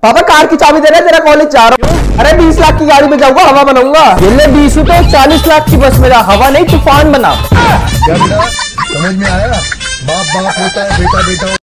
पापा कार की चाबी दे रहे, तेरा कॉलेज जा रहा हूँ। अरे 20 लाख की गाड़ी में जाऊंगा, हवा बनाऊंगा। ये ले 20 तो 40 लाख की बस में जा, हवा नहीं तूफान बना। समझ में आया? बाप बाप होता है, बेटा बेटा